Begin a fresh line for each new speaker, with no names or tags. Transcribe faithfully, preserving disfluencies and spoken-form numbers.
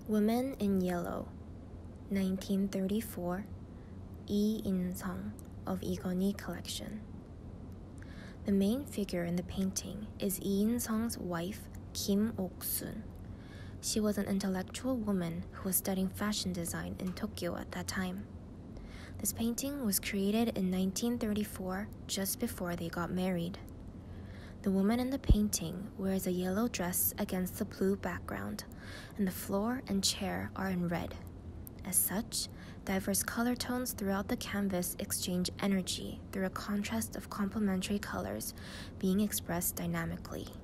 Women in Yellow, nineteen thirty-four, Lee Insung of Igoni Collection. The main figure in the painting is Lee In-sung's wife, Kim Ok-sun. She was an intellectual woman who was studying fashion design in Tokyo at that time. This painting was created in nineteen thirty-four, just before they got married. The woman in the painting wears a yellow dress against the blue background, and the floor and chair are in red. As such, diverse color tones throughout the canvas exchange energy through a contrast of complementary colors being expressed dynamically.